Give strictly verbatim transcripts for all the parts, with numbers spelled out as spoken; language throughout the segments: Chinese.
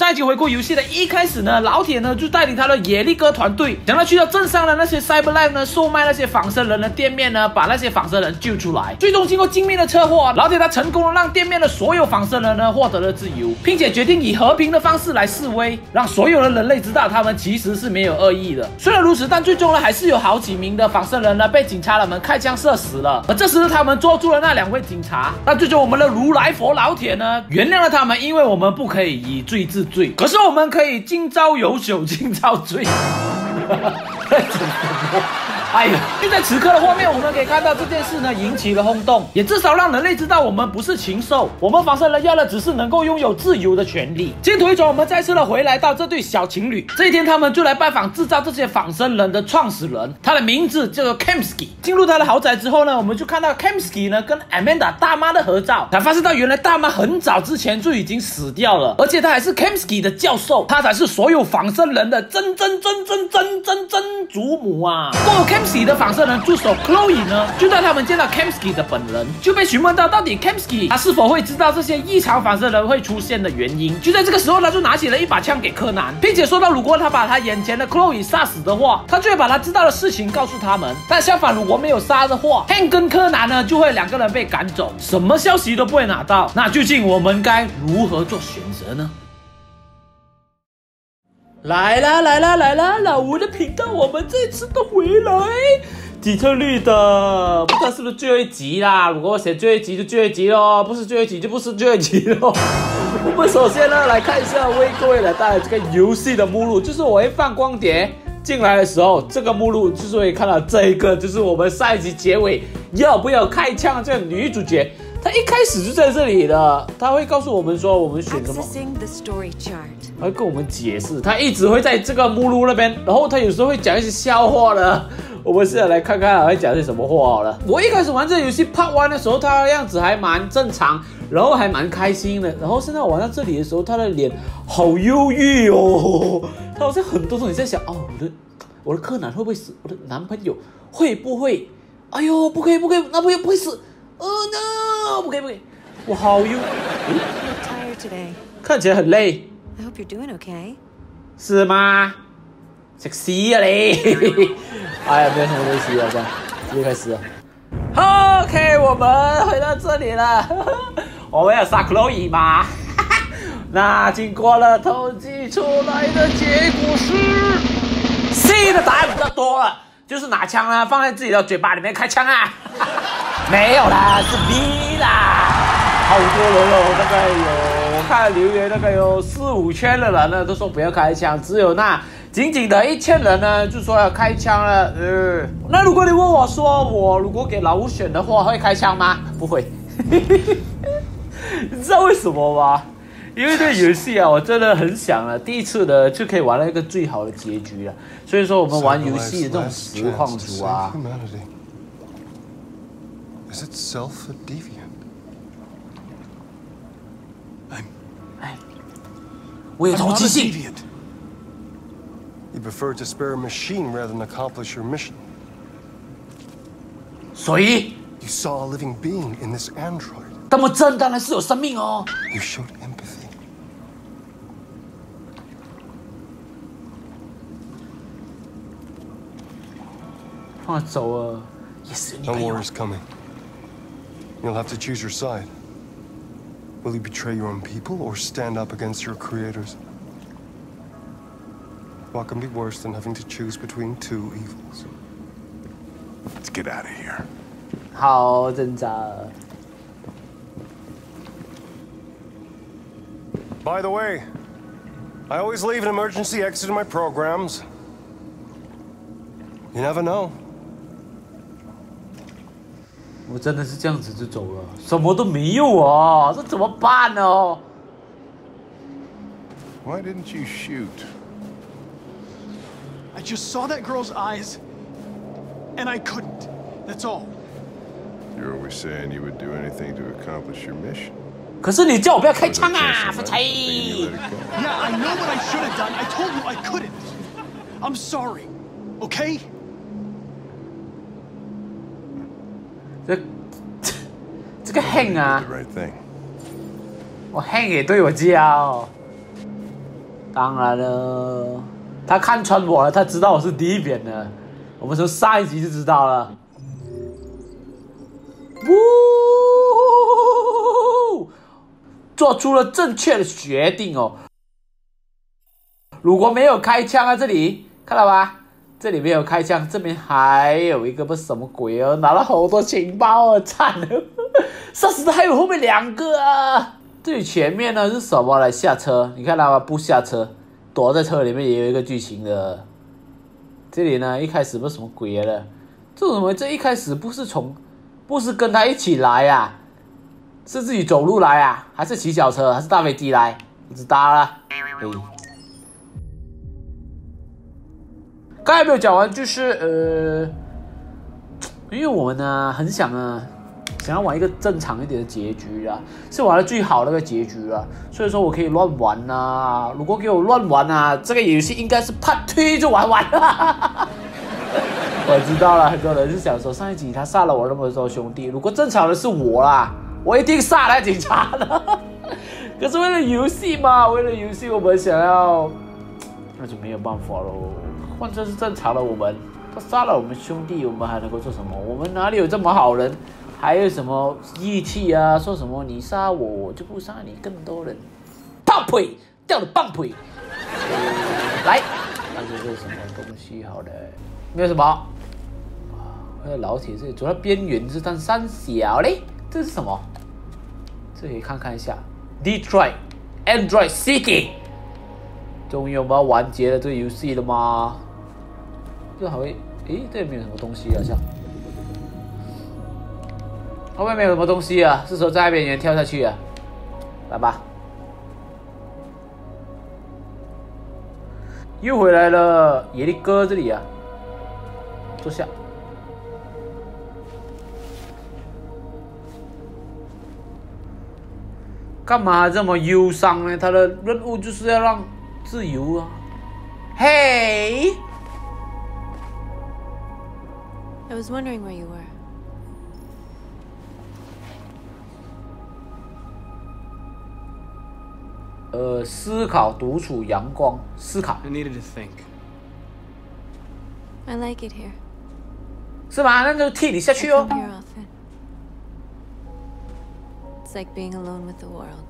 上一集回顾游戏的一开始呢，老铁呢就带领他的野力哥团队，想要去到镇上的那些 Cyberlife 呢售卖那些仿生人的店面呢，把那些仿生人救出来。最终经过精密的策划，老铁他成功的让店面的所有仿生人呢获得了自由，并且决定以和平的方式来示威，让所有的人类知道他们其实是没有恶意的。虽然如此，但最终呢还是有好几名的仿生人呢被警察们开枪射死了。而这时他们捉住了那两位警察，但最终我们的如来佛老铁呢原谅了他们，因为我们不可以以罪治罪，可是我们可以今朝有酒今朝醉。哎呀！就在此刻的画面，我们可以看到这件事呢引起了轰动，也至少让人类知道我们不是禽兽，我们仿生人要的只是能够拥有自由的权利。镜头一转，我们再次的回来到这对小情侣。这一天，他们就来拜访制造这些仿生人的创始人，他的名字叫做 Kamsky。进入他的豪宅之后呢，我们就看到 Kamsky 呢跟 Amanda 大妈的合照，才发现到原来大妈很早之前就已经死掉了，而且他还是 Kamsky 的教授，他才是所有仿生人的真真真真真真真祖母啊。过后 Kamsky 的仿生人助手 Chloe 呢，就带他们见到 Kamsky 的本人，就被询问到到底 Kamsky 他是否会知道这些异常仿生人会出现的原因。就在这个时候，他就拿起了一把枪给柯南，并且说到如果他把他眼前的 Chloe 杀死的话，他就会把他知道的事情告诉他们。但相反，如果没有杀的话 ，Hank 跟柯南呢就会两个人被赶走，什么消息都不会拿到。那究竟我们该如何做选择呢？来啦来啦来啦！老吴的频道，我们这次都回来。底特律的，不知道是不是最后一集啦？如果我写最后一集就最后一集咯，不是最后一集就不是最后一集咯。我们首先呢来看一下为各位来带来这个游戏的目录，就是我会放光碟进来的时候，这个目录就是会看到这一个，就是我们上一集结尾要不要开枪这个女主角。他一开始就在这里的，他会告诉我们说我们选什么，他会跟我们解释，他一直会在这个目录那边，然后他有时候会讲一些笑话的，我们现在来看看他会讲些什么话好了。我一开始玩这个游戏 Part One 的时候，他的样子还蛮正常，然后还蛮开心的，然后现在玩到这里的时候，他的脸好忧郁哦，他好像很多东西在想，哦，我的我的柯南会不会死？我的男朋友会不会？哎呦，不可以不可以，男朋友不会死。Oh no！ 不可以不可以，我好忧。看起来很累。 I hope you're doing okay. 是吗？食屎啊你！哎呀，没有什么东西了，这样直接开始了。OK， 我们回到这里了。我们要杀 Chloe 吗？那经过了统计出来的结果是 C 的答案比较多了，就是拿枪啊放在自己的嘴巴里面开枪啊。没有啦，是 B 啦，好多人哦，大概有我看留言大概有四五千的人呢，都说不要开枪，只有那仅仅的一千人呢，就说要开枪了。呃，那如果你问我说，我如果给老吴选的话，会开枪吗？不会。你知道为什么吗？因为这个游戏啊，我真的很想了，第一次的就可以玩到一个最好的结局了。所以说，我们玩游戏的这种实况组啊。 Is itself a deviant? I'm... 哎，我有同情心。 You prefer to spare a machine rather than accomplish your mission. 所以 You saw a living being in this android. 那么真当然是有生命哦。 You showed empathy. 放他走啊，也是女 No 朋友。 war is coming. You'll have to choose your side. Will you betray your own people or stand up against your creators? What can be worse than having to choose between two evils? Let's get out of here. 好挣扎。 By the way, I always leave an emergency exit in my programs. You never know. 我真的是这样子就走了，什么都没有啊，这怎么办呢？ Why didn't you shoot? I just saw that girl's eyes, and I couldn't. That's all. You're always saying you would do anything to accomplish your mission. 可是你叫我不要开枪啊，发财！ Yeah, I know what I should have done. I told you I couldn't. I'm sorry. Okay? 这这个 Hank 啊， The right thing. 我 Hank 也对我叫。 当然了，他看穿我了，他知道我是第一遍的。我们从上一集就知道了。呜，做出了正确的决定哦。如果没有开枪啊，这里看到吧？这里没有开枪，这边还有一个不是什么鬼哦，拿了好多情报哦，惨了，杀死的还有后面两个啊。这里前面呢是什么来下车？你看到吗？不下车，躲在车里面也有一个剧情的。这里呢一开始不是什么鬼来的？这怎么这一开始不是从不是跟他一起来啊？是自己走路来啊？还是骑小车？还是大飞机来？不知道了。哎。刚才没有讲完，就是呃，因为我们呢很想呢，想要玩一个正常一点的结局啊，是玩的最好的那个结局啊，所以说我可以乱玩啊。如果给我乱玩啊，这个游戏应该是part two就玩完了。我知道了，很多人是想说上一集他杀了我那么多兄弟，如果正常的是我啦，我一定杀了警察的。可是为了游戏嘛，为了游戏我们想要，那就没有办法喽。换成是正常的我们，他杀了我们兄弟，我们还能够做什么？我们哪里有这么好人？还有什么义气啊？说什么你杀我，我就不杀你更多人。棒腿掉了棒腿，来，那这是什么东西？好的，没有什么。那个老铁这里走到边缘是但三小嘞，这是什么？这可以看看一下 ，Detroit Android City， 终于我们要完结了这个游戏了吗？这还会，诶，这里没有什么东西啊，像后面没有什么东西啊，是时候在边缘跳下去啊，来吧，又回来了，野力哥这里啊，坐下。干嘛这么忧伤呢？他的任务就是要让自由啊！嘿。 I was wondering where you were. 呃，思考，独处，阳光，思考。 I needed to think. I like it here. 是吗？那就替你下去 I 哦。 come here often. It's like being alone with the world.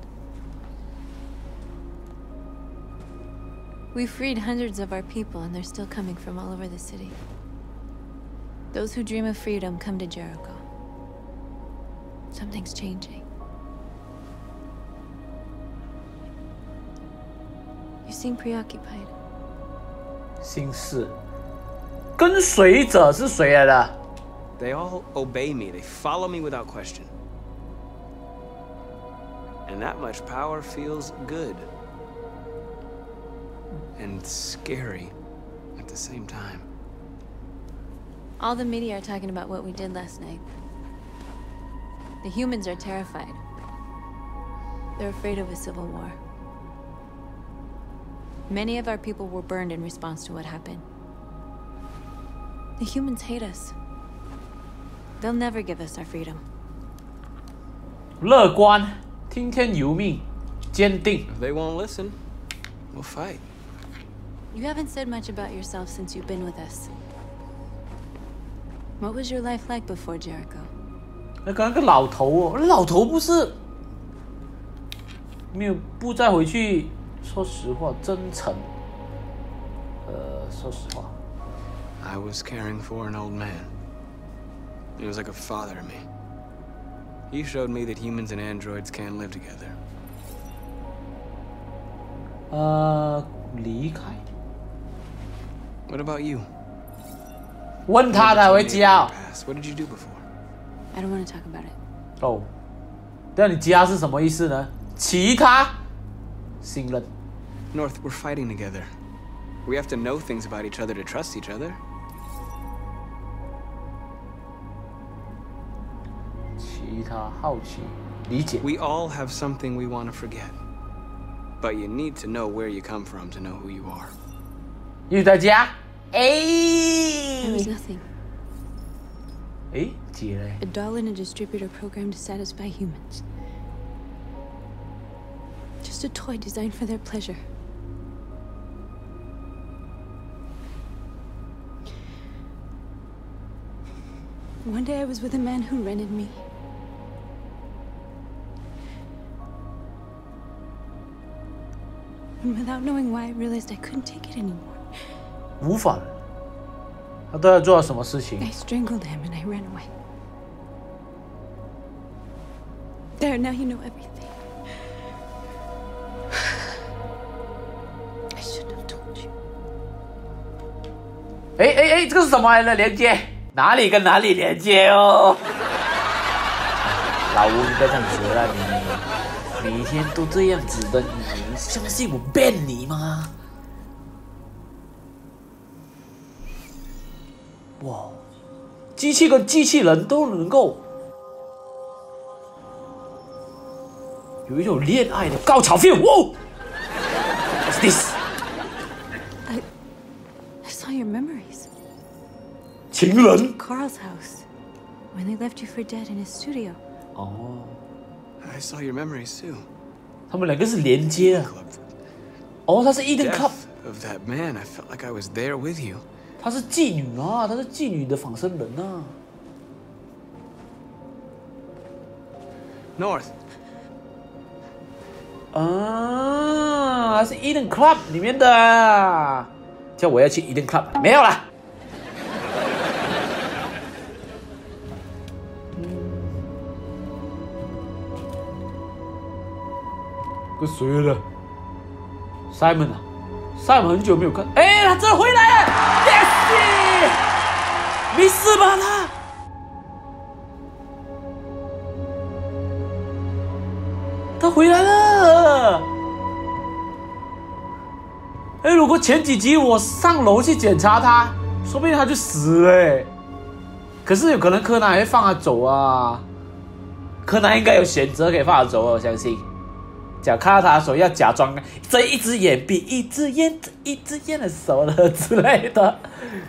We freed hundreds of our people, and they're still coming from all over the city. Those who dream of freedom come to Jericho. Something's changing. You seem preoccupied. 心事。跟随者是谁来的？ They all obey me. They follow me without question. And that much power feels good. And scary at the same time. All the media are talking about what we did last night. The humans are terrified. They're afraid of a civil war. Many of our people were burned in response to what happened. The humans hate us. They'll never give us our freedom. 乐观，听天由命，坚定。 If they won't listen, we'll fight. You haven't said much about yourself since you've been with us. What was your life like before Jericho? 那刚刚个老头哦，老头不是没有不再回去。说实话，真诚。呃，说实话。 I was caring for an old man. He was like a father to me. He showed me that humans and androids can't live together. 呃，离开。 What about you? 问他才会教。 What did you do before? I don't want to talk about it. 哦，那你家是什么意思呢？其他信任。 North, we're fighting together. We have to know things about each other to trust each other. 其他好奇，理解。 We all have something we want to forget. But you need to know where you come from to know who you are. 又在家？哎 It was nothing. 哎，姐嘞 A doll in a distributor program to satisfy humans. Just a toy designed for their pleasure. One day I was with a man who rented me. And without knowing why, I realized I couldn't take it anymore. 无法了。他都在做什么事情 I strangled him and I ran away. There, now you know everything. I shouldn't have told you. 哎哎哎，这个是什么来的连接？哪里跟哪里连接哦？老吴，你不要这样子了，你每天都这样子的，你相信我骗你吗？哇，机器跟机器人都能够有一种恋爱的高潮 feel。哇 ，What's this？ I, I saw your memories. 情人 Carl's house, when they left you for dead in his studio. 哦， I saw your memories too. 他们两个是连接的。 Club. 哦，他是 Eden Club， Death of that man, I felt like I was there with you. 她是妓女啊，她是妓女的仿生人啊。 North. 啊，是 Eden Club 里面的。叫我要去 Eden Club， 没有啦。跟谁了 ？Simon 啊 ，Simon 很久没有看，哎，他真的回来了 ，Yes， 没事吧他？他回来了。哎，如果前几集我上楼去检查他，说不定他就死了哎。可是有可能柯南还会放他走啊。柯南应该有选择可以放他走，我相信。假看到他的时候要假装这一只眼闭一只眼一只眼的手了之类的。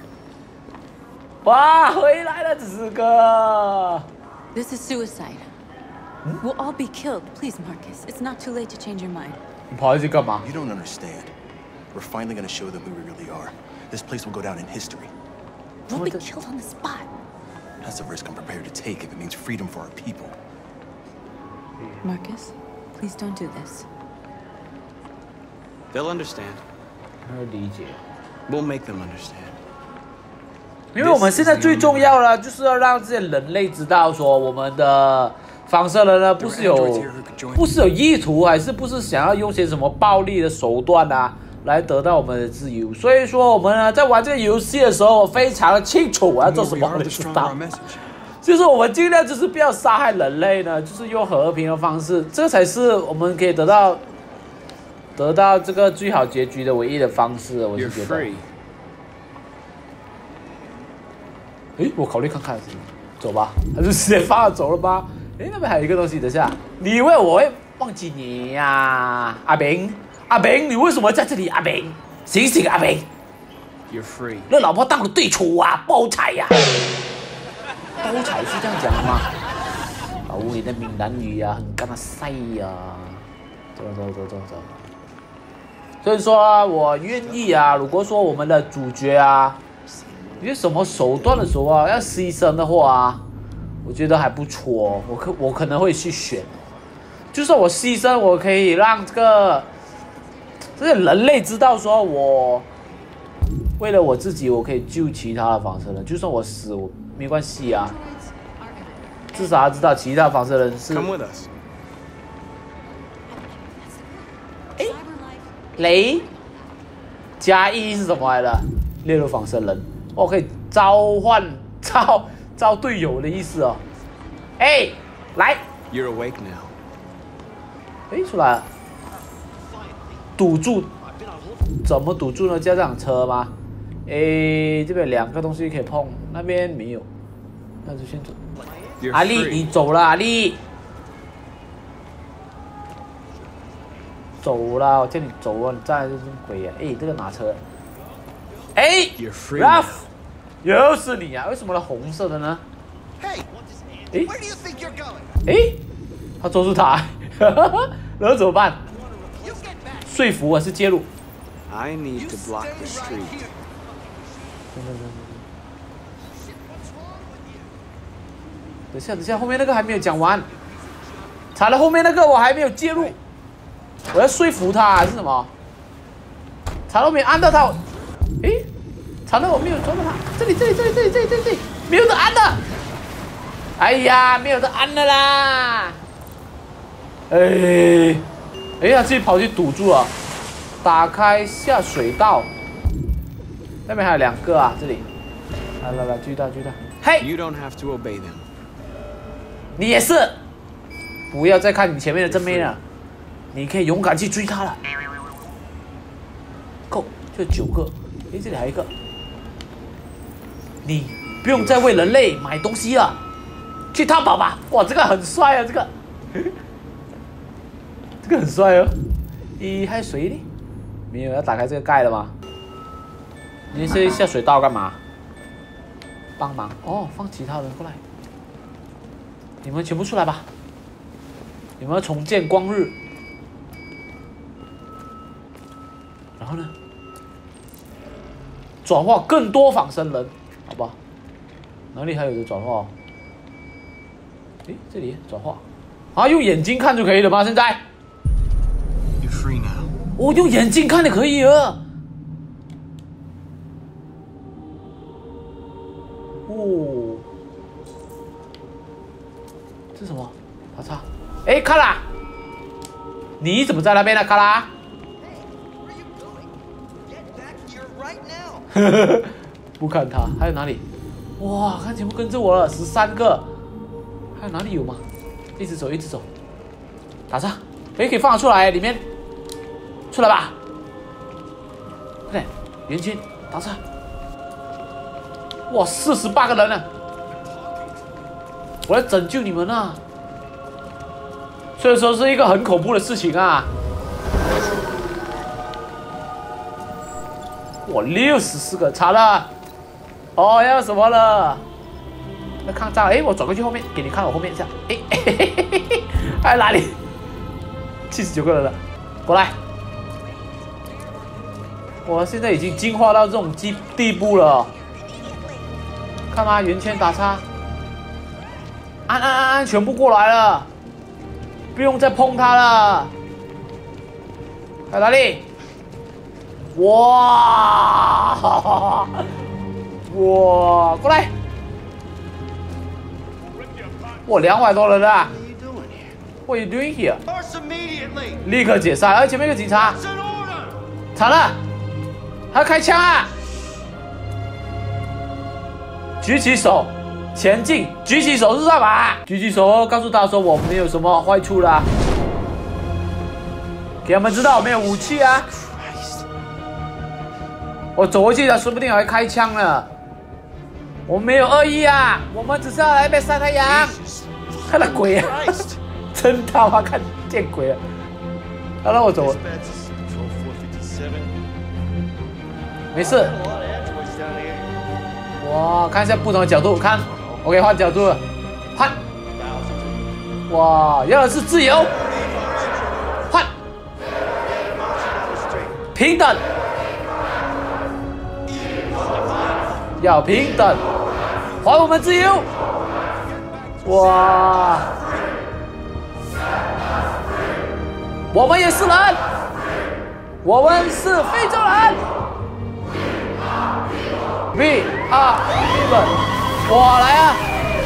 哇，回来了，这是个。 This is suicide. We'll all be killed. Please, Marcus. It's not too late to change your mind. 你跑下去干嘛？ You don't understand. We're finally gonna show them who we really are. This place will go down in history. We'll be killed on the spot. That's a risk I'm prepared to take if it means freedom for our people. Marcus, please don't do this. They'll understand. 他会理解。 We'll make them understand. 因为我们现在最重要的就是要让这些人类知道，说我们的仿生人呢不是有不是有意图，还是不是想要用些什么暴力的手段啊，来得到我们的自由。所以说我们呢在玩这个游戏的时候，我非常的清楚我要做什么，我知道。就是我们尽量就是不要杀害人类呢，就是用和平的方式，这才是我们可以得到得到这个最好结局的唯一的方式。我是觉得。 诶，我考虑看看，走吧，还是直接放他走了吧？诶，那边还有一个东西，等下，你以为我会忘记你呀、啊，阿明？阿明，你为什么在这里？阿明，醒醒，阿明！ You're free. 那老婆当了对处啊，包彩呀、啊！包彩是这样讲的吗？老吴，你的闽南语啊，很干嘛塞呀？走走走走走。所以说，我愿意啊。如果说我们的主角啊。 有什么手段的时候啊，要牺牲的话啊，我觉得还不错。我可我可能会去选，就算我牺牲，我可以让这个这些人类知道，说我为了我自己，我可以救其他的仿生人。就算我死，我没关系啊，至少要知道其他仿生人是。 Come with us. 哎，雷加一是什么来的？猎入仿生人。 我可以召唤召召队友的意思哦。哎，来， You're awake now. 哎，出来了。堵住，怎么堵住呢？加这辆车吗？哎，这边两个东西可以碰，那边没有，那就先走。 You're 阿丽， free. 你走了，阿丽，走了，我叫你走啊，你站在这种鬼呀、啊！哎，这个拿车。哎 You're free ，Ralph。 now. 又是你啊！为什么是红色的呢？ Hey, 诶 where do you think you're going? 诶，他抓住他，然后怎么办？ You get back. 说服还是介入？ I need You to block stay the right street. here. Shit, what's wrong with you? 等下，等下，后面那个还没有讲完。惨了，后面那个我还没有介入，我要说服他还是什么？惨了，我没有按到他。诶，惨了，我没有抓到他。这里，这里，这里，这里，这里，这里，没有得按的。哎呀，没有得按的啦。哎，哎呀，自己跑去堵住了。打开下水道。那边还有两个啊，这里。来来来，注意到，注意到。嘿。 You don't have to obey them. 你也是。不要再看你前面的正妹了，你可以勇敢去追她了。够，就九个。诶，这里还有一个。你不用再为人类买东西了，去淘宝吧。哇，这个很帅啊，这个，这个很帅哦。咦，还有谁呢？没有，要打开这个盖了吗？你是下水道干嘛？帮忙哦，放其他人过来。你们全部出来吧。有没有重见光日？然后呢？转化更多仿生人，好不好？哪里还有的转化？诶，这里转化啊，用眼睛看就可以了吗？现在？ You're free now. 我、哦、用眼睛看就可以了。哦，这是什么？打叉。 哎，卡拉，你怎么在那边呢？卡拉，不看他，还有哪里？哇，看全部跟着我了，十三个，还有哪里有吗？一直走，一直走，打叉，哎，可以放得出来，里面，出来吧，快点，圆圈，打叉，哇，四十八个人了，我来拯救你们啊！ 所以说是一个很恐怖的事情啊！我六十四个，惨了！哦，要什么了？要抗战？哎，我转过去后面，给你看我后面一下。哎，还有哪里？七十九个人了，过来！我现在已经进化到这种地地步了。看吗？圆圈打叉，按按按按，全部过来了。 不用再碰它了。在哪里？哇！哇！过来！哇，两百多人了。What are you doing here？ 立刻解散！哎，前面有个警察。惨了！还要开枪啊！举起手。 前进，举起手是干嘛？举起手，告诉他说我没有什么坏处啦，给他们知道我没有武器啊。我走过去，他说不定还会开枪呢。我没有恶意啊，我们只是要来那边晒太阳。看到鬼啊！真他妈看见鬼了！他让我走。没事。哇，看一下不同的角度，看。 OK， 换角度，换。哇，要的是自由。换。平等。要平等。还我们自由。哇。我们也是人。我们是非洲人。We are human。 我来啊！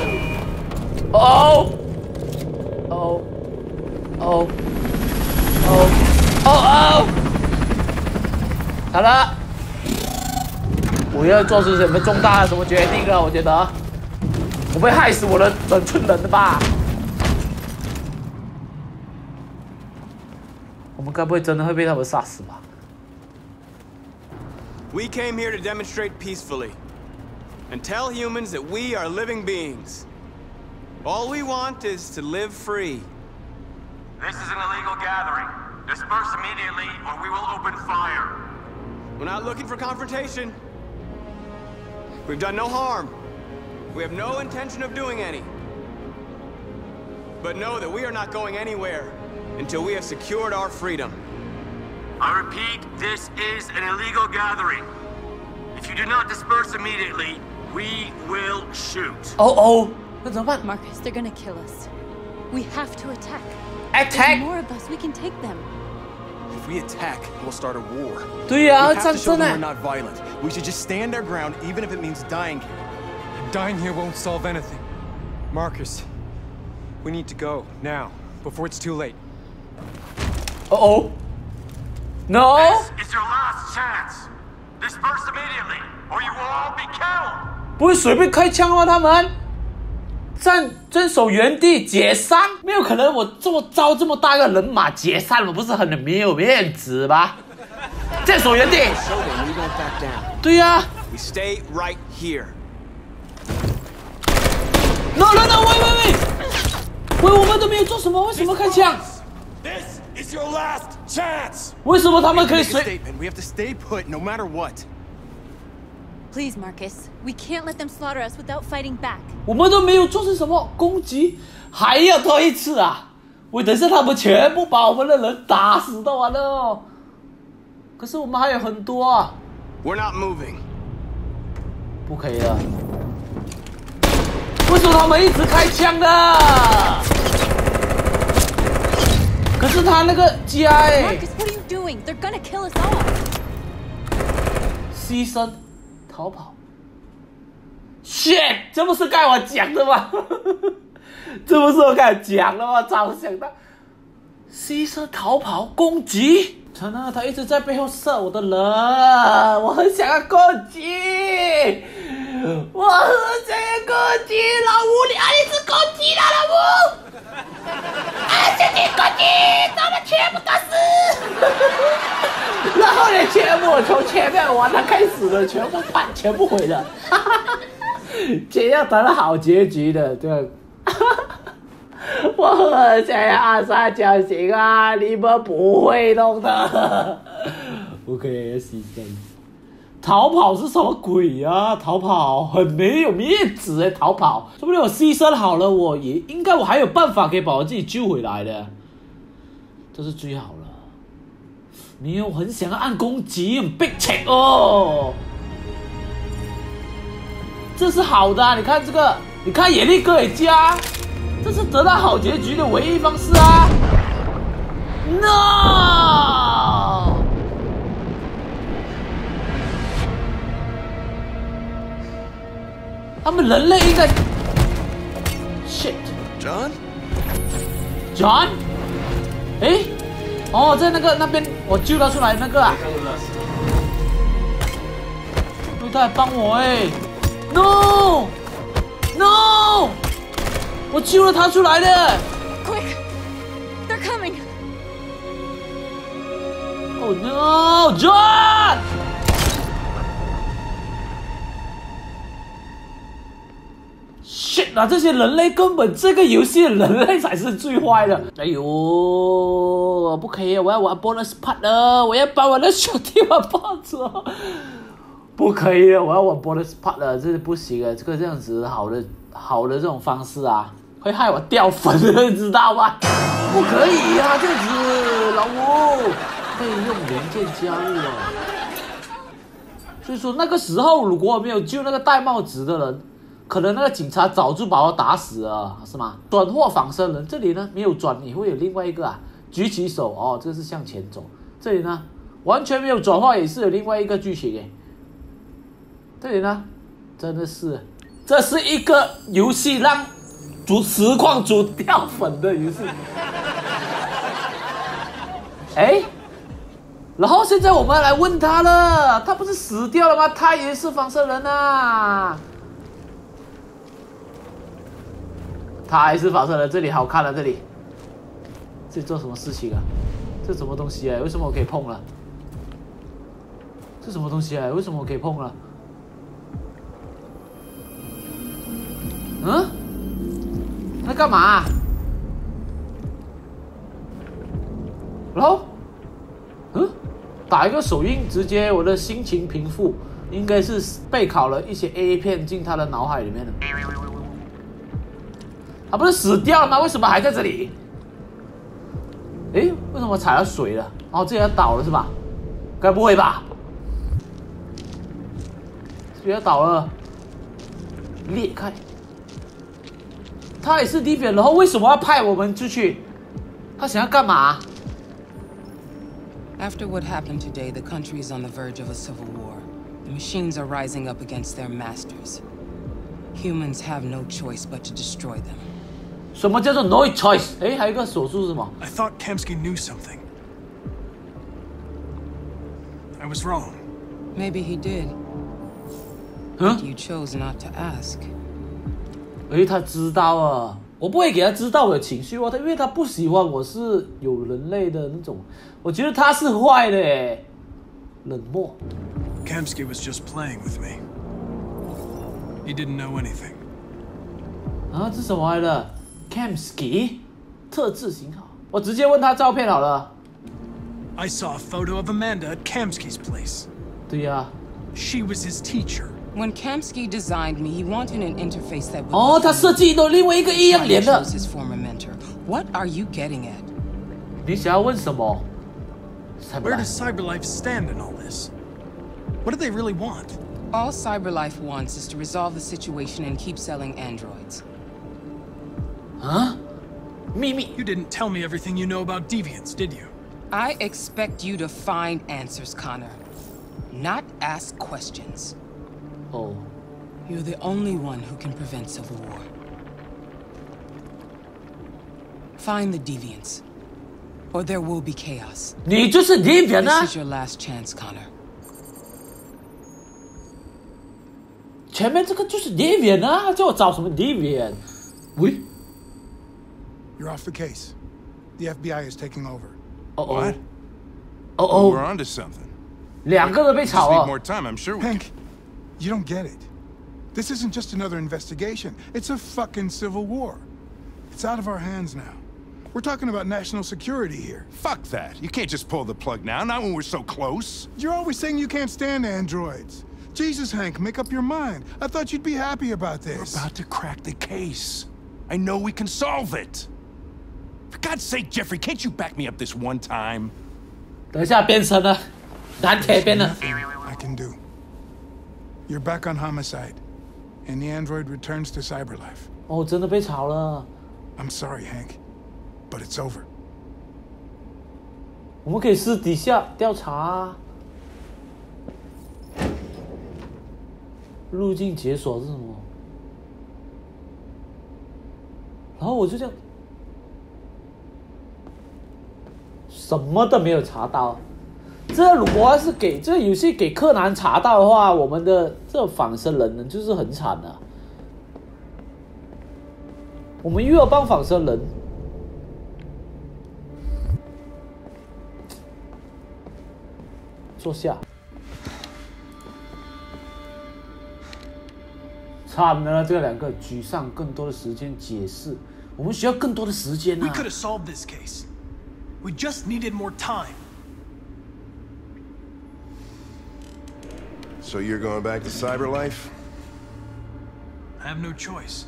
哦哦哦哦哦哦！好了，我要做出什么重大的什么决定了？我觉得我会害死我的整村人的吧？我们该不会真的会被他们杀死吧 We came here to demonstrate peacefully. And tell humans that we are living beings. All we want is to live free. This is an illegal gathering. Disperse immediately or we will open fire. We're not looking for confrontation. We've done no harm. We have no intention of doing any. But know that we are not going anywhere until we have secured our freedom. I repeat, this is an illegal gathering. If you do not disperse immediately, we will shoot. 哦哦， 那怎么办 Marcus, they're gonna kill us. We have to attack. There's ？Attack！ more of us. We can take them. If we attack, we'll start a war. 对呀、啊， We have 战 to show 争 them 哎 we're。not violent. We should just stand our ground, even if it means dying here. Dying here won't solve anything. Marcus, we need to go now, before it's too late. 哦哦 ，No！ This is your last chance. Disperse immediately, or you will all be killed. 不会随便开枪吗？他们站镇守原地解散，没有可能！我这么招这么大个人马解散，我不是很没有面子吗？镇守原地。 Show them we don't back down. 对呀、啊。 We stay right here. No no no！ 喂喂喂！喂，我们都没有做什么，为什么开枪？ This is your last chance. 为什么他们可以 Make a 随？ statement. We have to stay put, no matter what. Please, Marcus. We can't let them slaughter us without fighting back. 我们都没有做成什么攻击，还要推一次啊！喂，等一下他们全部把我们的人打死都完了哦。可是我们还有很多啊， We're not moving. 不可以了。为什么他们一直开枪的？可是他那个家哎， Marcus, what are you doing? They're gonna kill us all. 牺牲逃跑。shit， 这不是该我讲的吗？这不是我该讲的吗？早想到，牺牲逃跑攻击。陈啊，他一直在背后射我的人，我很想要攻击，我很想要攻击老吴，你啊，你是攻击了老吴，啊，兄弟攻击，他们全部打死，然后呢，全部从前面玩他开始了，全部判，全部毁了，哈哈哈，这样得了好结局的，对吧？我很想要暗杀绞刑啊！你们不会弄的。OK， 牺牲。逃跑是什么鬼啊？逃跑很没有面子哎！逃跑，说不定我牺牲好了，我也应该我还有办法可以把我自己救回来的。这是最好了。没有，我很想要按攻击，很迫切哦。这是好的、啊，你看这个，你看眼力哥也加。这是得到好结局的唯一方式啊 ！No！ 他们人类应该 shit John? John？ 哎，哦，在那个那边我救他出来那个啊，因为他来帮我哎 ，no no！ 我救了他出来的 Quick! They're coming! Oh no, John! Shit 啊！这些人类根本这个游戏的人类才是最坏的。哎呦，不可以！我要玩 bonus part 了，我要把我的兄弟们抱走。不可以了，我要玩 bonus part 了，这是不行啊！这个这样子好的好的这种方式啊。会害我掉粉的，你知道吗？不可以啊，这样子，老吴可以用连键加入啊。所以说那个时候如果我没有救那个戴帽子的人，可能那个警察早就把我打死了，是吗？转或仿生人，这里呢没有转，你会有另外一个啊，举起手哦，这是向前走。这里呢完全没有转化，也是有另外一个剧情诶。这里呢真的是，这是一个游戏让。主实况主掉粉的游戏，哎，然后现在我们来问他了，他不是死掉了吗？他也是仿生人啊，他还是仿生人。这里好看了，这里，这里做什么事情啊？这什么东西啊？为什么我可以碰了？这什么东西啊？为什么我可以碰了？嗯？那干嘛、啊？然后，嗯，打一个手印，直接我的心情平复，应该是备考了一些 A 片进他的脑海里面了。他不是死掉了吗？为什么还在这里？诶，为什么踩到水了？然后这里要倒了是吧？该不会吧？这里要倒了，裂开。 他也是 Deviant， 然后为什么要派我们出去？他想要干嘛 ？After what happened today, the country is on the verge of a civil war. The machines are rising up against their masters. Humans have no choice but to destroy them. 什么叫做 no choice？ 哎，还有一个手术是什么 I thought Kamsky knew something. I was wrong. Maybe he did. But you chose not to ask. 哎，他知道啊，我不会给他知道我的情绪哦，他因为他不喜欢我是有人类的那种，我觉得他是坏的哎，冷漠。 Kamsky was just playing with me. He didn't know anything. 啊，这什么来的 ？Kamsky 特制型号，我直接问他照片好了。 I saw a photo of Amanda at Kamsky's place. 对呀、啊。 She was his teacher. When Kamsky designed me, he wanted an interface that would. 哦，他设计的另外一个一样脸的。 His former mentor. What are you getting at? 你想要问什么 ？Where does CyberLife stand in all this? What do they really want? All CyberLife wants is to resolve the situation and keep selling androids. 啊？秘密 You didn't tell me everything you know about deviants, did you? I expect you to find answers, Connor. Not ask questions. Oh. You're the only one who can prevent civil war. Find the deviants, or there will be chaos. 你就是 deviant 啊 This is your last chance, Connor. 前面这个就是 deviant 啊，叫我找什么 deviant？ 喂 You're off the case. The F B I is taking over. Oh oh. What? Oh oh. We're onto something. 两个都被炒 Just need 了。 more time. I'm sure we Hank, can... you don't get it. This isn't just another investigation. It's a fucking civil war. It's out of our hands now. We're talking about national security here. Fuck that. You can't just pull the plug now, not when we're so close. You're always saying you can't stand androids. Jesus, Hank, make up your mind. I thought you'd be happy about this. We're about to crack the case. I know we can solve it. For God's sake, Jeffrey, can't you back me up this one time? 等一下变成了蓝铁变了。 I can do. You're back on homicide, and the android returns to CyberLife. 哦，真的被炒了。 I'm sorry, Hank, but it's over. 我们可以私底下调查啊。路径解锁是什么？然后我就这样，什么都没有查到。这如果要是给这个游戏给柯南查到的话，我们的这仿生人呢就是很惨的。我们又要帮仿生人，坐下。惨了，这两个沮丧，更多的时间解释，我们需要更多的时间啊。 We could have solved this case. We just needed more time. So you're going back to CyberLife? I have no choice.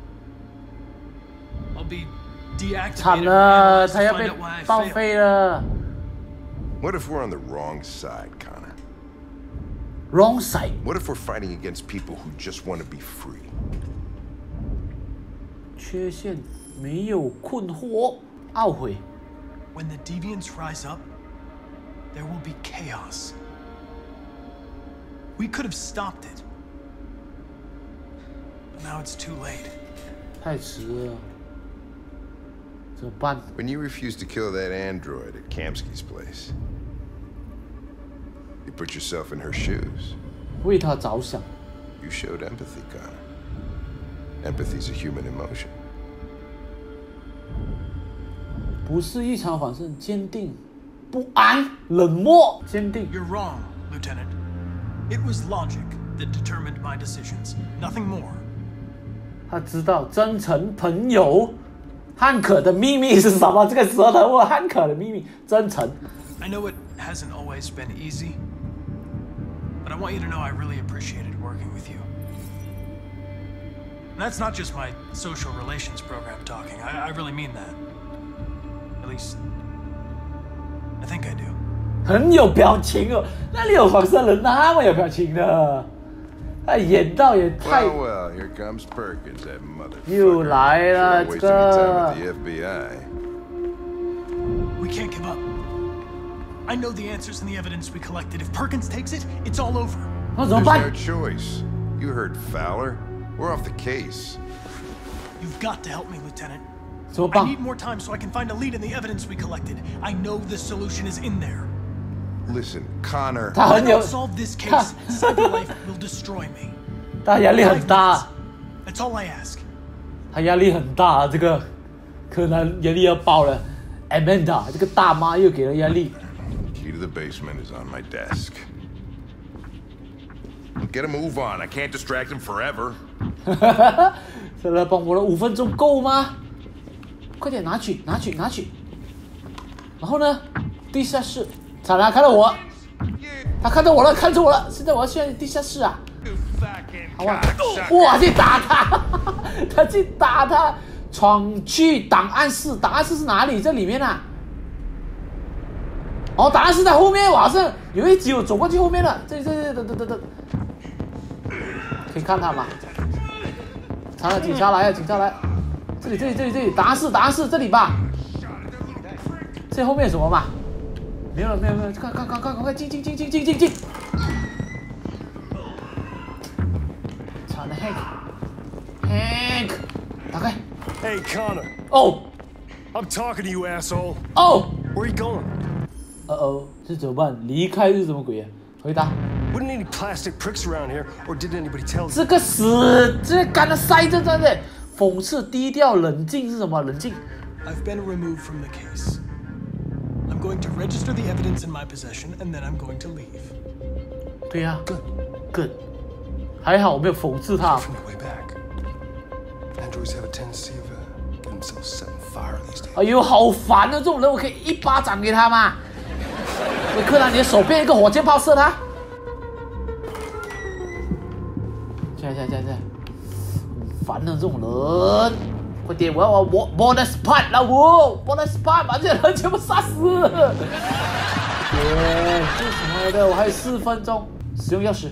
I'll be 惨 deactivated 了， and 他要 find 被 out why I 报 failed. 废了。 What if we're on the wrong side, Connor? Wrong side. What if we're fighting against people who just want to be free? 缺陷没有困惑，懊悔。 When the deviants rise up, there will be chaos. We could have stopped it. But now it's too late. 太迟了，怎么办？ When you refused to kill that android at Kamsky's place, you put yourself in her shoes. 为他着想。 You showed empathy, Connor. Empathy's a human emotion. 不是一场反胜，坚定、不安、冷漠、坚定。 You're wrong, Lieutenant. It was logic that determined my decisions, nothing more. 他知道真诚朋友，汉克的秘密是什么？这个时候他问汉克的秘密，真诚。 I know it hasn't always been easy, but I want you to know I really appreciated working with you. And that's not just my social relations program talking. I, I really mean that. At least, I think I do. 很有表情哦，那里有仿生人那么有表情的。 他演到也太 Well, well, here comes Perkins, that motherfucker. 又来了这 Sure wasting your time 个 with the F B I. We can't give up. I know the answers and the evidence we collected. If Perkins takes it, it's all over. 那怎么 There's 办 no choice. You heard Fowler. We're off the case. You've got to help me, Lieutenant. 怎么 I 办？ need more time so I can find a lead in the evidence we collected. I know the solution is in there. Listen, Connor. 他 If I 很有 don't solve this case, Cyberlife will destroy me. 他压力很大， That's all I ask. 他压力很大，这个柯南压力要爆了。Amanda 这个大妈又给了压力。 Key to the basement is on my desk. Get a move on. I can't distract him forever. 再来帮我了，五分钟够吗？快点拿取，拿取，拿取。然后呢？地下室，惨了，看到我，他看到我了，看着我了。现在我要去地下室啊！好啊！哇，去打他！他去打他，闯去档案室。档案室是哪里？这里面啊？哦，档案室在后面。我好像有一集我走过去后面了。这里，这里，等等等等，可以看他吗？惨了，警察来了，警察来！这里，这里，这里，这里，档案室，档案室，这里吧。这后面有什么嘛？没有了，没有，没有，快快快快快进进进进进进进！惨了 ，Hank，Hank， 打开。 Hey, Connor. 哦 I'm talking to you, asshole. 哦 Where are you going? 呃哦，这怎么办？离开是什么鬼啊？回答。 Wouldn't any plastic pricks around here, or did anybody tell you? 这个死，这个干的塞着在这，讽刺低调冷静是什么？冷静。 I've been removed from the case. I'm going to register the evidence in my possession, and then I'm going to leave. 对呀、啊、，good good， 还好我没有讽刺他。 From the way back, androids have a tendency of uh, getting themselves set on fire these days. 哎呦，好烦啊！这种人我可以一巴掌给他吗？喂，柯南，你的手变一个火箭炮射他。进来，进来，进来，进来！很烦啊，这种人！快点，我要我我 bonus part 老五 bonus part 把这些人全部杀死！耶，这是什么来的？我还有四分钟，使用钥匙。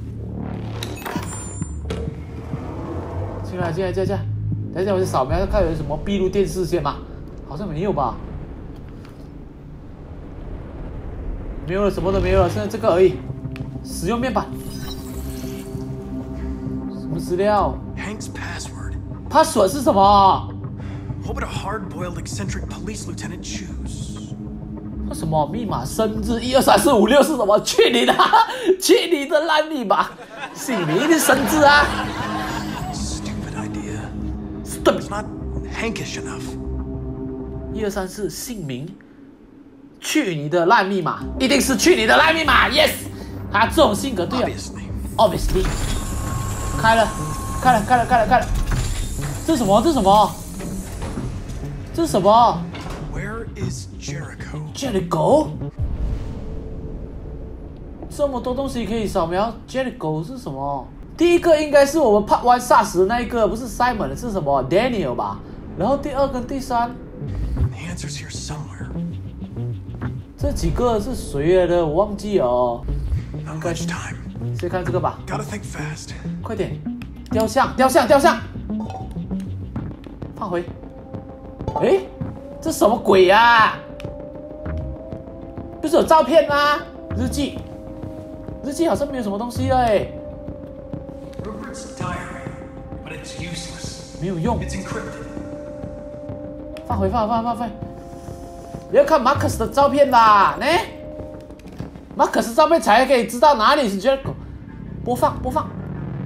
进来，进来，进来，进来！等一下，我去扫描看有什么闭路电视线吗？好像没有吧？没有了，什么都没有了，现在这个而已。使用面板。什么资料 Hank's password. ？password 是什么？ What would a hard-boiled eccentric police lieutenant choose? 那什么密码？生日一二三四五六是什么？去你的！去你的烂密码！姓名的生日啊 Stupid idea. ！Stupid. It's not Hankish enough. 一二三四姓名，去你的烂密码，一定是去你的烂密码 ！Yes， 他这种性格对啊 ，Obviously， 开了，开了，开了，开了，开了，这是什么？这是什么？这是什么 Where is Jericho? ？Jericho？ 这么多东西可以扫描 ，Jericho 是什么？第一个应该是我们 Part One 杀死的那一个，不是 Simon 是什么 ？Daniel 吧？然后第二跟第三。 The answer's here somewhere. 这几个是谁来的？我忘记了。 Not much time. 先看这个吧。 Gotta think fast. 快点，雕像，雕像，雕像，放回。哎，这什么鬼呀、啊？不是有照片吗？日记，日记好像没有什么东西了哎。 Rupert's diary, but it's useless. 没有用。 It's encrypted. 放回，放回，放回，放回。你要看马克思的照片吧，呢？马克思照片才可以知道哪里是 Jericho。播放，播放。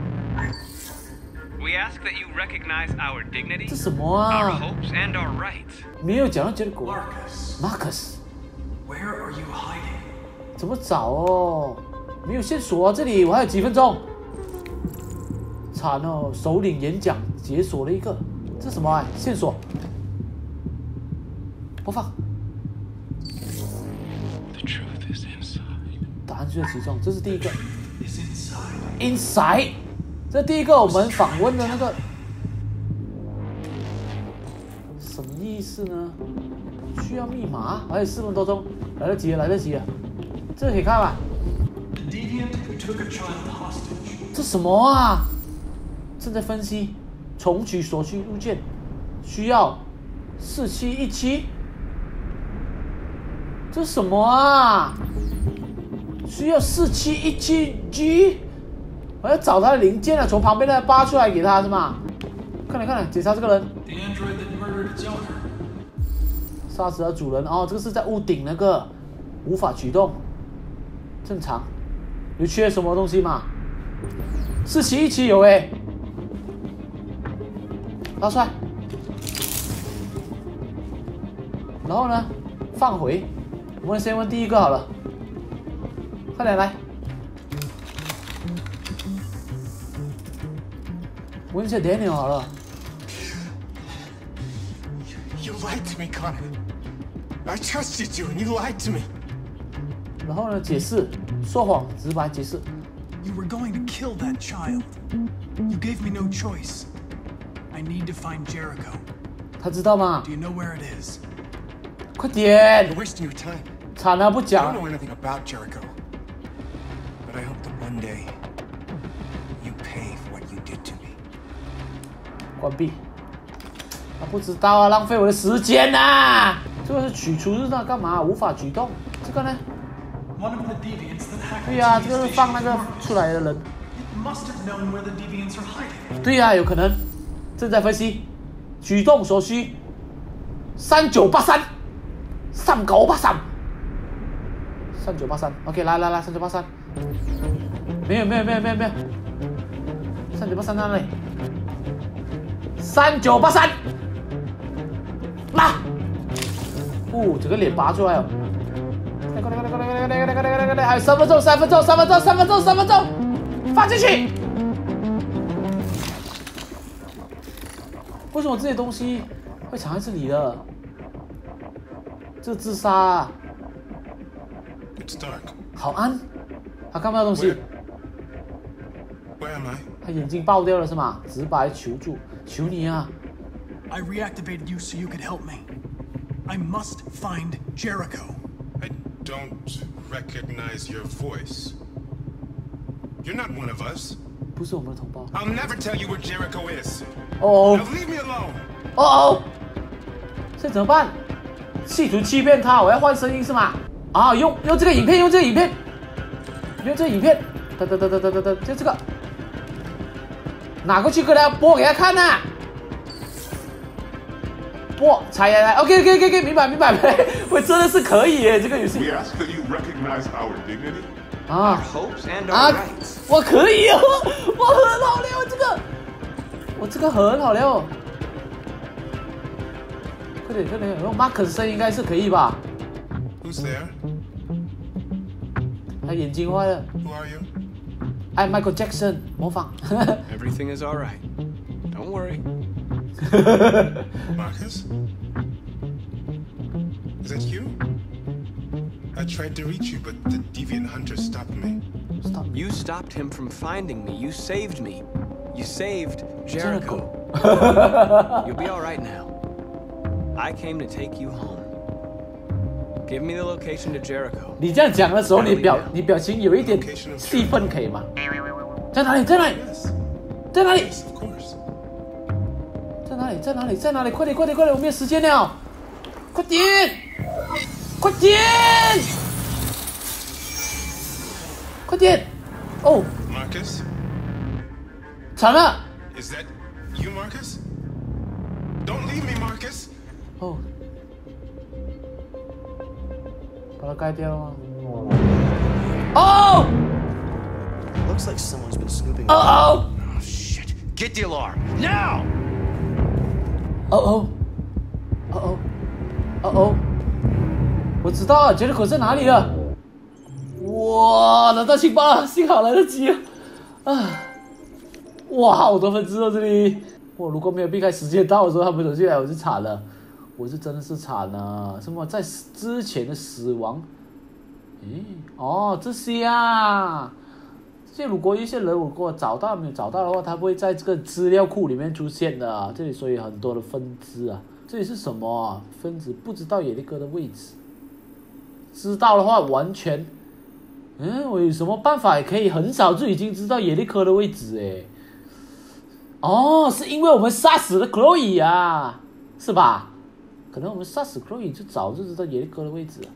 We ask that you recognize our dignity, 这什么啊 our hopes, and our rights. 没有讲到 Jericho。 Marcus. Marcus。 Where are you hiding? 怎么找哦？没有线索啊！这里我还有几分钟。惨哦，首领演讲解锁了一个，这是什么啊？线索。播放。 The truth is inside. 答案就在其中，这是第一个。 Is inside. Inside， 这第一个我们访问的那个，什么意思呢？需要密码，还有四分多钟，来得及了，来得及了。这个可以看吧？ The deviant took a child hostage. 这什么啊？正在分析，重取所需物件，需要四七一七。这什么啊？需要四七一七 G。我要找他的零件啊，从旁边那扒出来给他是吗？看来看来，检查这个人。 The android that murdered its owner. 杀死了主人哦，这个是在屋顶那个，无法举动，正常。有缺什么东西吗？四七一七有哎、欸，拿出来，然后呢，放回。我们先问第一个好了，快点来。问一下 Daniel 好了。 You lied to me, Connor. I trusted you, and you lied to me. 然后呢，解释，说谎，直白解释。 You were going to kill that child. You gave me no choice. I need to find Jericho. 他知道吗 Do you know where it is? 快点 You're！ wasting your time. 惨了，不 I 讲 don't。know anything about Jericho, but I hope that one day you pay for what you did to me. 关闭。他不知道啊，浪费我的时间呐、啊！这个是取出是那干嘛？无法举动。这个呢？ One of the deviants that hacked 对呀、啊， the 这 T V 个是放那 station 个 markers. 出来的人。 It must have known where the deviants are hiding. 对呀、啊，有可能。正在分析，举动所需。三九八三，三九八三，三九八三。OK， 来来来，三九八三。没有没有没有没有没有，三九八三在哪里？三九八三，拉！哦，整个脸拔出来哦！快快快快快快快快快快快快！还有三分钟，三分钟，三分钟，三分钟，三分钟，放进去！为什么这些东西会藏在这里的？这自杀、啊。 It's dark. 好暗，他看不到东西。 Where am I? 他眼睛爆掉了是吗？直白求助，求你啊！ I reactivated you so you could help me. I must find Jericho. I don't recognize your voice. You're not one of us. 不是我们的同胞。 I'll never tell you where Jericho is. 哦 Now leave me alone. 哦哦，这怎么办？企图欺骗他，我要换声音是吗？啊，用用这个影片，用这个影片，用这个影片，等等等等等等等，就这个，拿过去给他播给他看呐、啊。播，踩下来 ，OK OK OK OK， 明白明白明白，我真的是可以耶，这个游戏。 We ask that you recognize our dignity, 啊 Our hopes and 啊 our rights.， 我可以哦，我很好料这个，我这个很好料。快点快点，用 Marcus 声音应该是可以吧？ Who's there? 他眼睛坏了。 Who are you? I'm Michael Jackson，模仿。 Everything is all right. Don't worry. Marcus? Is that you? I tried to reach you, but the deviant hunter stopped me. Stop. You stopped him from finding me. You saved me. You saved Jericho. You'll be all right now. I came to take you home. Give me the location to Jericho. 你这样讲的时候，你表你表情有一点气愤，可以吗？在哪里？在哪里？ Yes. 在哪里？ Yes, of course. 在哪里？在哪里？在哪里？快点！快点！快点！我没有时间了，快点！快点！快点！哦， Marcus? 惨了！ Is that you, Marcus? Don't leave me, Marcus. 哦，把它盖掉了吗？哦 Looks like someone's been snooping. 哦哦 Oh, shit. Get the alarm. Now! 哦哦哦哦哦哦！我知道杰里口在哪里了。哇，拿到情报了，幸好来得及啊！哇，好多分支哦这里。我如果没有避开时间到的时候，他们走进来，我就惨了。我是真的是惨了。什么在之前的死亡？诶，哦，这些啊。这如果一些人如果找到没有找到的话，他不会在这个资料库里面出现的、啊。这里所以很多的分支啊，这里是什么啊？分支不知道野力哥的位置，知道的话完全嗯，我有什么办法也可以很早就已经知道耶利科的位置哎？哦，是因为我们杀死了 Chloe 啊，是吧？可能我们杀死 Chloe 就早就知道耶利科的位置了。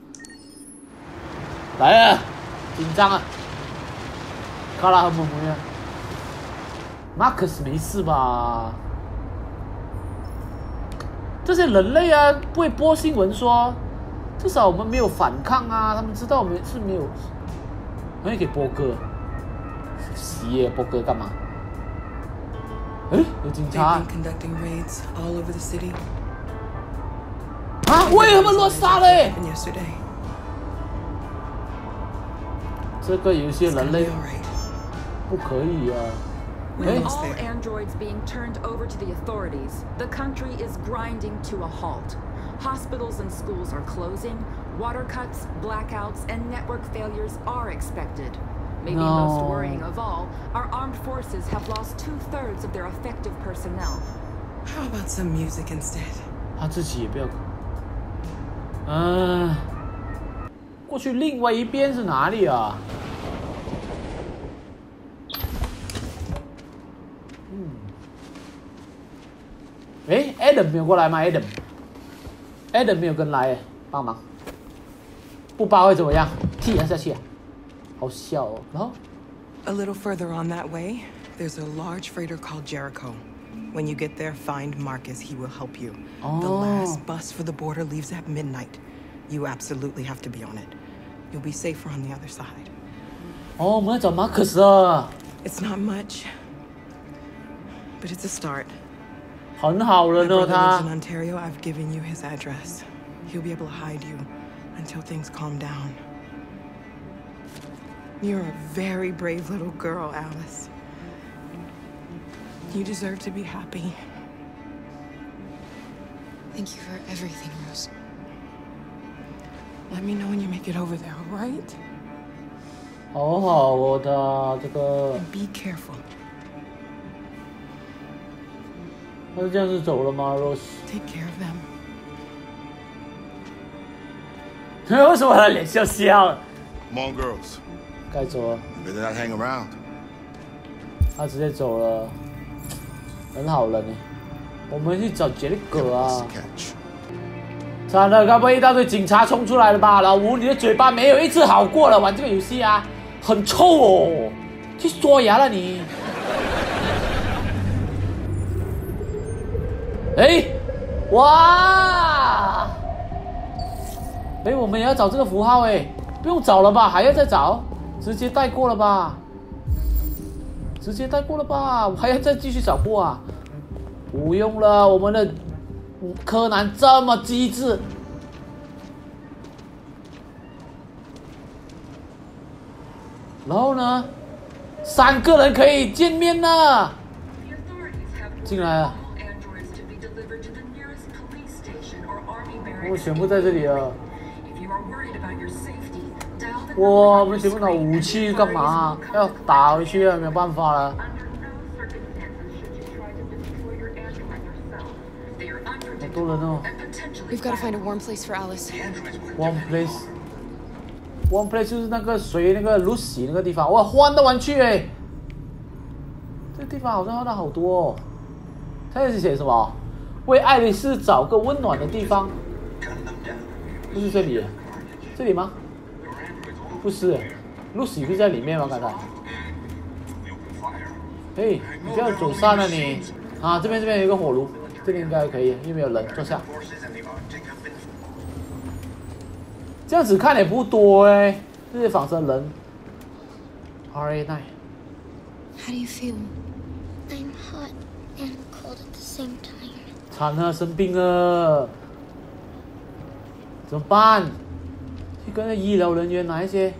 来了，紧张啊！卡拉和默默呀 ，Marcus 没事吧？这些人类啊，不会播新闻说，至少我们没有反抗啊，他们知道我们是没有。我也可以播歌，洗耶，播歌干嘛？哎，有警察。啊！为什么落杀嘞？这个有些人类不可以啊。 With all androids being turned over to the authorities, the country is grinding to a halt. Hospitals and schools are closing, water cuts, blackouts, and network failures are expected. Maybe no. most worrying of all, our armed forces have lost two-thirds of their effective personnel. How about some music instead? 他自己也不要。嗯、呃，过去另外一边是哪里啊？ 哎 ，Adam 没有过来吗 ？Adam，Adam 没有跟来，帮忙。不扒会怎么样？踢他下去啊！好笑哦。然后 ，A little further on that way, there's a large freighter called Jericho. When you get there, find Marcus. He will help you. Oh. The last bus for the border leaves at midnight. You absolutely have to be on it. You'll be safer on the other side. 哦，我们要找 Marcus 啊。 It's not much, but it's a start. 很好了呢，他。 In Ontario, I've given you his address. He'll be able to hide you until things calm down. You're a very brave little girl, Alice. You deserve to be happy. Thank you for everything, Rose. Let me know when you make it over there, all right? 好好哦，他这个。 Be careful. 他是这样子走了吗 ，Rose？ Take care of them. 为什么他脸笑笑 Come on, girls. 该走了。 You better not hang around. 他直接走了，很好人呢。我们去找杰里葛啊！惨了，该不会一大堆警察冲出来了吧？老吴，你的嘴巴没有一次好过了，玩这个游戏啊，很臭哦！去刷牙了你。 哎，哇！哎，我们也要找这个符号哎，不用找了吧？还要再找？直接带过了吧？直接带过了吧？我还要再继续找过啊？不用了，我们的柯南这么机智。然后呢，三个人可以见面了。进来了。 我们全部在这里了。哇，我们全部拿武器干嘛？要打回去啊，没有办法了。好多人哦。 We've got to find a warm place for Alice. Warm place. Warm place 就是那个水那个 Lucy 那个地方，哇，换到玩去哎。这个地方好像换到好多哦。它这是写什么？为爱丽丝找个温暖的地方。 不是这里，这里吗？不是 ，Lucy 不是在里面吗？刚才。哎，你不要走散了你！啊，这边这边有一个火炉，这里应该可以，因为没有人，坐下。这样子看也不多哎，这些仿生人。R A nine。 How do you feel? I'm hot and cold at the same time. 惨了，生病了。 怎么办？去跟那医疗人员拿一些。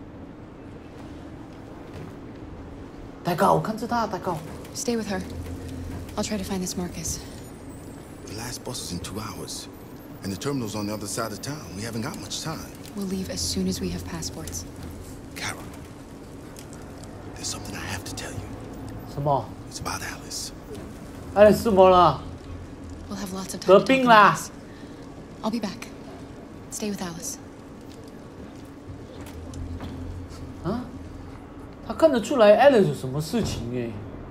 大高，我看着他，大高。 Stay with her. I'll try to find this Marcus. The last bus is in two hours, and the terminal's on the other side of town. We haven't got much time. We'll leave as soon as we have passports. Carol, there's something I have to tell you. 什么 It's about Alice. Alice 怎么了？ We'll have lots of time. 得病啦。 I'll be back. Stay with Alice. 他看得出来 Alice 有什么事情哎。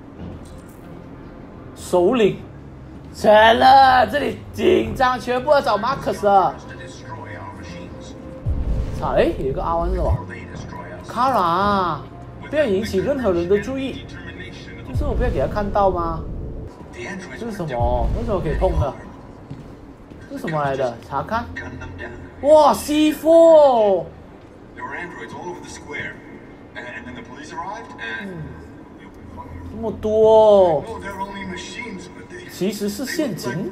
首领，成了，这里紧张，全部要找 Marcus 了。操，哎，有一个阿弯是吧 ？Kara， 不要引起任何人的注意，就是我不要给他看到吗？这是什么？为什么可以碰的？这是什么来的？查看。哇 ，C 四。嗯，这么多，其实是陷阱。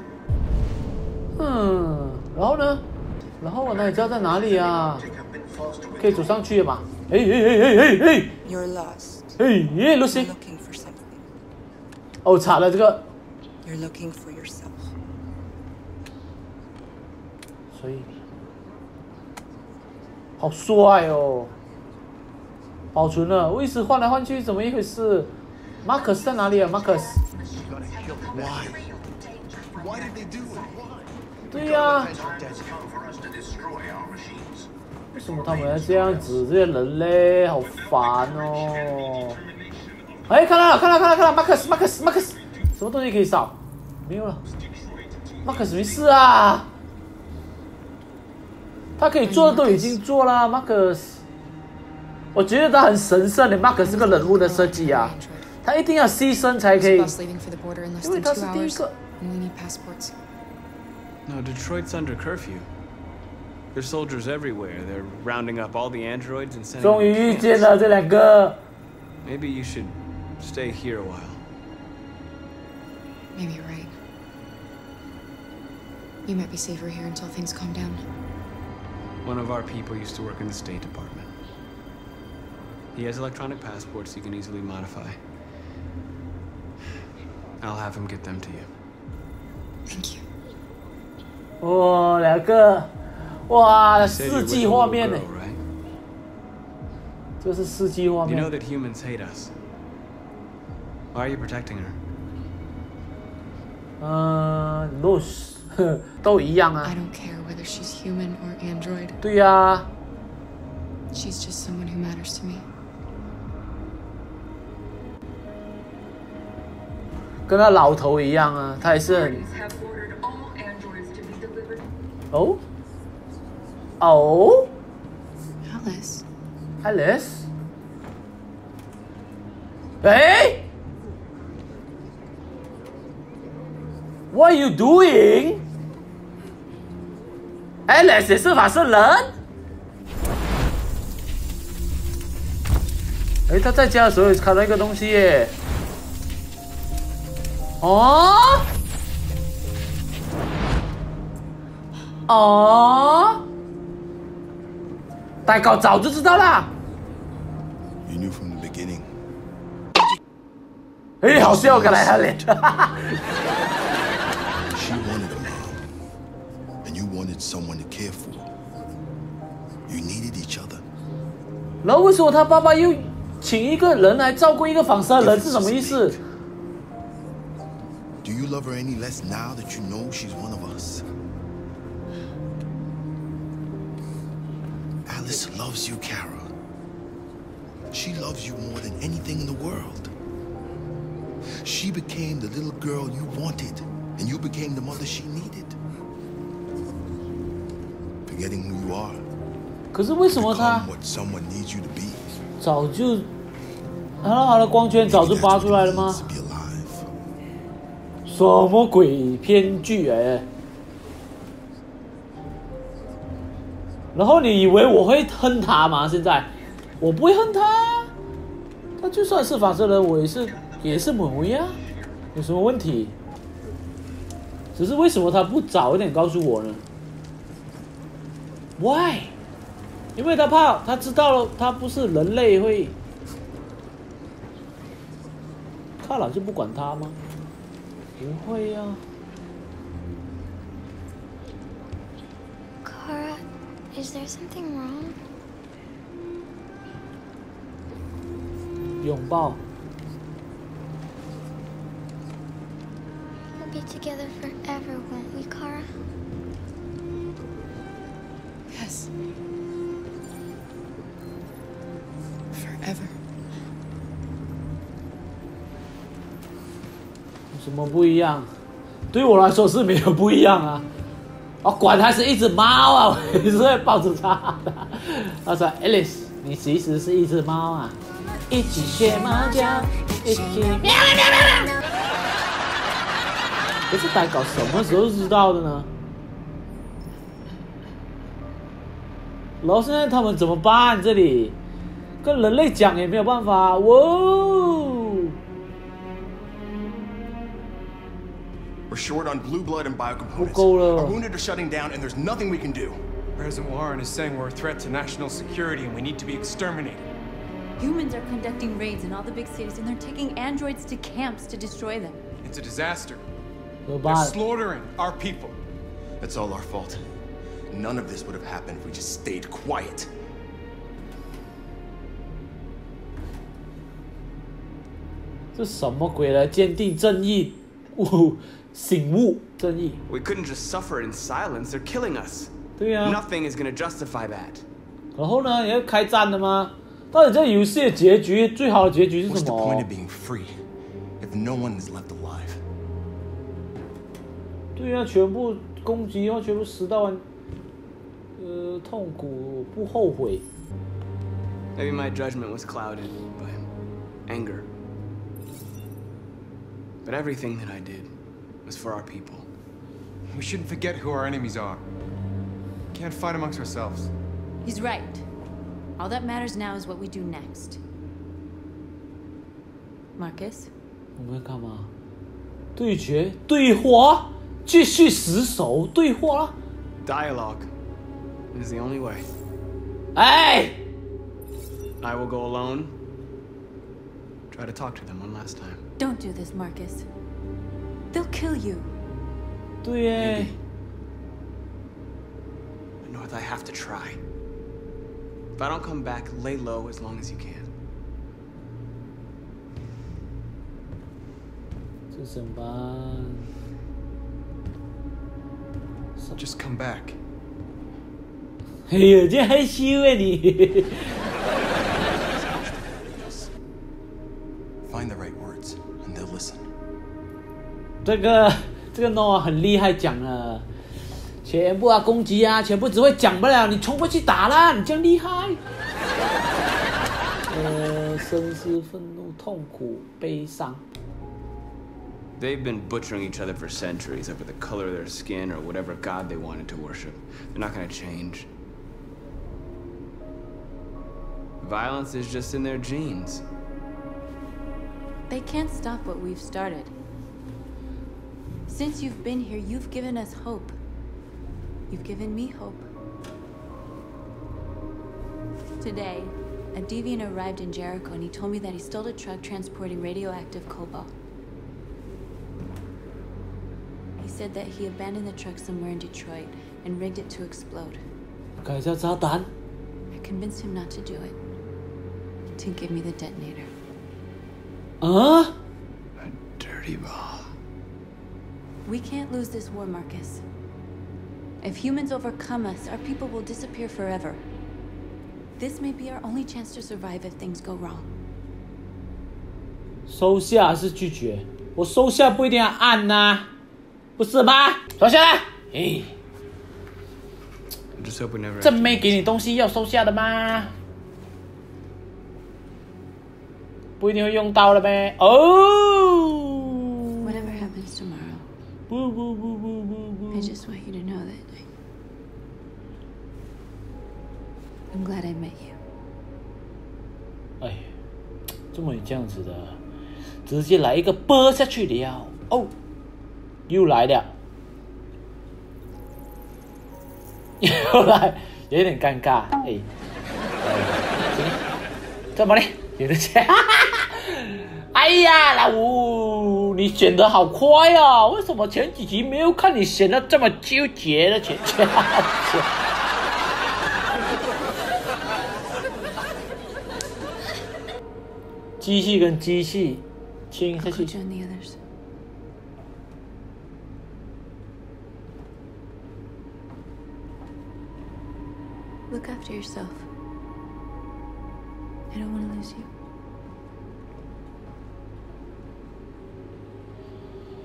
嗯，然后呢？然后我哪里知道在哪里啊？可以走上去吗？哎哎哎哎哎哎 You're lost. 哎耶 ，Lucy。 Looking for something. 哦，查了这个。 You're looking for yourself. 所以，好帅哦！保存了，我一直换来换去，怎么一回事 ？Marcus 在哪里啊 ？Marcus。对呀、啊。为什么他们要这样子？这些人类好烦哦！哎，看到了，看到了，看到了，看到 Marcus，Marcus，Marcus， 什么东西可以扫？没有了。Marcus 没事啊。他可以做的都已经做了 ，Marcus。我觉得他很神圣的 ，Marcus 这个人物的设计啊，他一定要牺牲才可以，因为他是第一个。 No, Detroit's under curfew. There's soldiers everywhere. They're rounding up all the androids and sending. 终于遇见了这两个。 Maybe you should stay here a while. Maybe you're right. You might be safer here until things calm down. One of our people used to work in the State Department. He has electronic passports he can easily modify. I'll have him get them to you. Thank you. 哇，两个，哇，四 G 画面呢？这是四 G 画面。 You know that humans hate us. Why are you protecting her? 嗯 ，Rose 都一样啊。 I don't care whether she's human or android. 对呀、啊。 She's just someone who matters to me. 跟那老头一样啊，他也是很。哦。哦。 Alice. Alice. 哎 ？What are you doing? Alice 也是法师人。哎，他在家的时候也看到一个东西耶。哦。哦。大狗早就知道啦。 You knew from the beginning. 哎，好笑，看来他脸。 She wanted a mom, and you wanted someone to care for. You needed each other. 然后为什么他爸爸又请一个人来照顾一个仿生人是什么意思 Do you love her any less now that you know she's one of us? Alice loves you, Kara. She loves you more than anything in the world. She became the little girl you wanted, and you became the mother she needed. Forgetting who you are. 可是为什么他 Become what someone needs you to be. 早就，难道他的光圈早就拔出来了吗？什么鬼偏剧哎！然后你以为我会恨他吗？现在我不会恨他，他就算是仿生人，我也是也是母母呀，有什么问题？只是为什么他不早一点告诉我呢 ？Why？ 因为他怕，他知道了，他不是人类会，看了就不管他吗？不会呀、啊。 Kara, is there something wrong? 拥抱。 We'll be together forever, won't we, Kara? Yes. Forever. 什么不一样？对我来说是没有不一样啊。我管它是一只猫啊，我也是会抱着它的。他说 ：“Alice， 你其实是一只猫啊，一起学猫叫，一起喵喵喵喵喵。”可是该搞什么时候知道的呢？然后现在他们怎么办？这里跟人类讲也没有办法。哇！ We're short on blue blood and biocomponents. 不够了。 Our wounded are shutting down, and there's nothing we can do. President Warren is saying we're a threat to national security and we need to be exterminated. Humans are conducting raids in all the big cities, and they're taking androids to camps to destroy them. It's a disaster. They're They're slaughtering our people. It's all our fault. None of this would have happened if we just stayed quiet. 这什么鬼来鉴定正义？悟醒悟正义。 We couldn't just suffer in silence. They're killing us. 对呀、啊。 Nothing is going to justify that. 然后呢？也要开战的吗？到底这游戏的结局最好的结局是什么 What's the point of being free if no one is left alive? 对呀、啊，全部攻击后全部死到完，呃，痛苦不后悔。 Maybe my judgment was clouded by anger. But everything that I did was for our people. We shouldn't forget who our enemies are. We can't fight amongst ourselves. He's right. All that matters now is what we do next. Marcus? 我们要干嘛？对决、对话，继续死守对话。 Dialogue is the only way. 哎 I will go alone. Try to talk to them one last time. Don't do this, Marcus. They'll kill you. 对耶。 But North, I have to try. If I don't come back, lay low as long as you can. 这怎么办？ Just come back. 哎呀，这害羞啊你！ Find the right words, and they'll listen. 这个这个 Noah 很厉害，讲了，全部啊攻击啊，全部只会讲不了，你冲过去打啦，你这样厉害。呃，深思、愤怒、痛苦、悲伤。 They've been butchering each other for centuries over the color of their skin or whatever god they wanted to worship. They're not going to change. Violence is just in their genes. They can't stop what we've started. Since you've been here, you've given us hope. You've given me hope. Today, a deviant arrived in Jericho and he told me that he stole a truck transporting radioactive cobalt. He said that he abandoned the truck somewhere in Detroit and rigged it to explode. 改造炸弹。 I convinced him not to do it. To give me the detonator. 啊 A dirty bomb. We can't lose this war, Marcus. If humans overcome us, our people will disappear forever. This may be our only chance to survive if things go wrong. 收下还是拒绝？我收下不一定要按呐、啊，不是吗？收下来。哎， I just hope we never. 真没给你东西要收下的吗？不一定会用到了呗。哦。 Whatever happens tomorrow. 不不不不不不。 I just want you to know that I, I'm glad I met you. 哎，这么这样子的，直接来一个啵下去了哦，又来了，又来，有点尴尬，哎，干嘛呢？有点钱，哎呀，老吴，你选的好快啊！为什么前几集没有看你选的这么纠结的？钱钱。机器跟机器亲下去。 Join the others. Look after yourself. I don't want to lose you.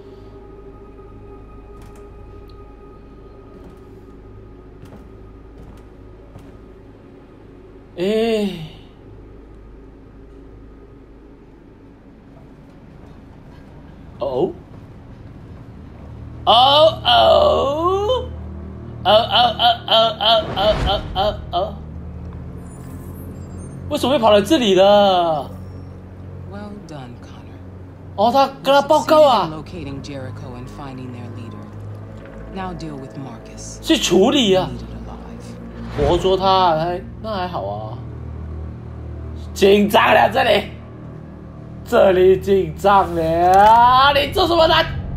哦哦哦哦哦哦哦哦哦哦哦！为什么会跑来这里了 Well done, Connor. 哦，他跟他报告啊。 Locating Jericho and finding their leader. Now deal with Marcus. 去处理啊！活捉他，还那还好啊。紧张了，这里，这里紧张了，你做什么呢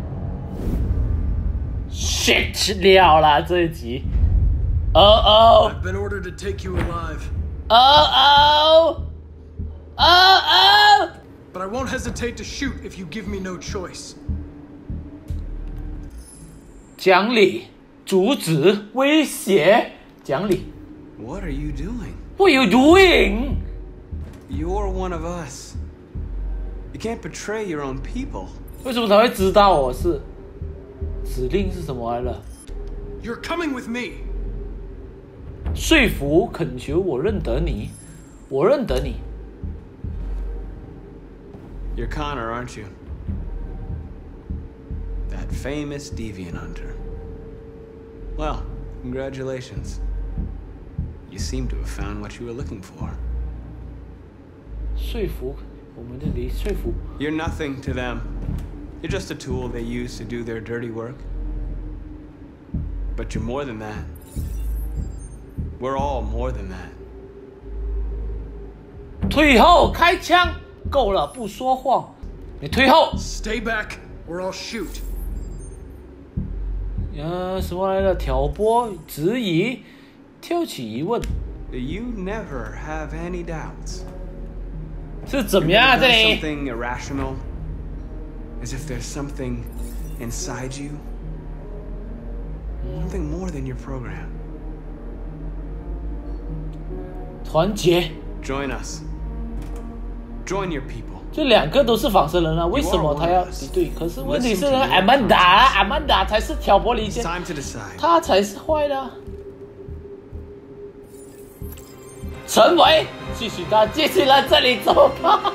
？shit 料了这一集。哦哦。 I've been ordered to take you alive. 哦哦哦哦！ But I won't hesitate to shoot if you give me no choice. 讲理，阻止，威胁，讲理。 What are you doing? What are you doing? You're one of us. You can't betray your own people. 为什么他会知道我是？指令是什么来了？ You're coming with me. 说服、恳求，我认得你，我认得你。 You're Connor, aren't you? That famous deviant hunter. Well, congratulations. You seem to have found what you were looking for. 说服，我们这里说服。 You're nothing to them. You're just a tool they use to do their dirty work. But you're more than that. We're all more than that. 退后，开枪，够了，不说谎。你退后。 Stay back, or I'll shoot. 呃，什么来了？挑拨、质疑、挑起疑问。 You never have any doubts. 是怎么样啊？这里 something irrational, as if there's something inside you, something more than your program. 团结 Join us. Join your people. 这两个都是仿生人啊，为什么他要敌对？可是问题是呢，阿曼达，阿曼达才是挑拨离间，他才是坏的、啊。陈伟，继续他继续来这里走吧。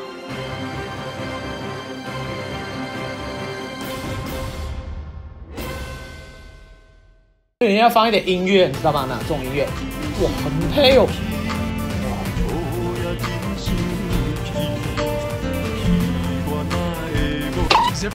这里要放一点音乐，你知道吗？哪种音乐？哇，很配哦。